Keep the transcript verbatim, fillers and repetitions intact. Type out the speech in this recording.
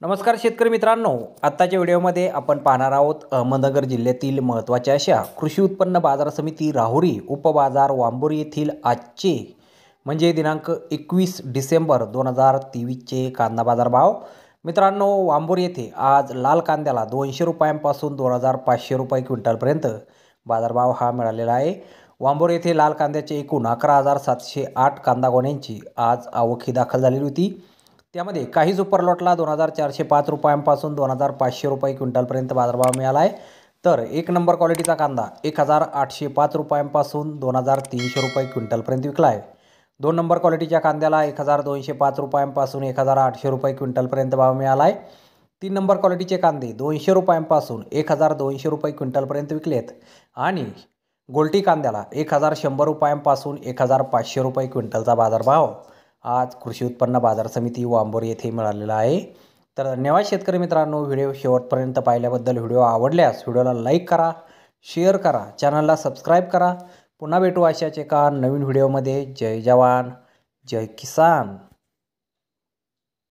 नमस्कार शेतकरी मित्रांनो, आत्ताच्या व्हिडिओमध्ये आपण पाहणार आहोत अहमदनगर जिल्ह्यातील महत्त्वाच्या अशा कृषी उत्पन्न बाजार समिती राहुरी उपबाजार वांबोरी येथील आजचे म्हणजे दिनांक एकवीस डिसेंबर दोन हजार तेवीसचे कांदा बाजार भाव। मित्रांनो, वांबोरी येथे आज लाल कांद्याला दोनशे रुपयांपासून दोन हजार पाचशे रुपये क्विंटलपर्यंत बाजारभाव हा मिळालेला आहे। वांबोरी येथे लाल कांद्याचे एकूण अकरा हजार सातशे आठ कांदा गोण्यांची आज आवक दाखल झालेली होती। त्यामध्ये काही सुपर लॉटला दोन हजार चारशे पाच रुपयांपासून दोन हजार पाचशे रुपये क्विंटलपर्यंत बाजारभाव मिळाला आहे। तर एक नंबर क्वालिटीचा कांदा एक हजार आठशे पाच रुपयांपासून दोन हजार तीनशे रुपये क्विंटलपर्यंत विकला आहे। दोन नंबर क्वालिटीच्या कांद्याला एक हजार दोनशे पाच रुपयांपासून एक हजार आठशे रुपये क्विंटलपर्यंत भाव मिळाला आहे। तीन नंबर क्वालिटीचे कांदे दोनशे रुपयांपासून एक हजार दोनशे रुपये क्विंटलपर्यंत विकलेत आणि गोल्टी कांद्याला एक हजार शंभर रुपयांपासून एक हजार पाचशे रुपये क्विंटलचा बाजारभाव आज कृषी उत्पन्न बाजार समिती वांबोरी येथे मिळालेला आहे। तर धन्यवाद शेतकरी मित्रांनो, व्हिडिओ शेवटपर्यंत पाहिल्याबद्दल। व्हिडिओ आवडल्यास व्हिडिओला लाईक करा, शेअर करा, चॅनलला सबस्क्राईब करा। पुन्हा भेटू अशाच एका नवीन व्हिडिओमध्ये। जय जवान जय किसान।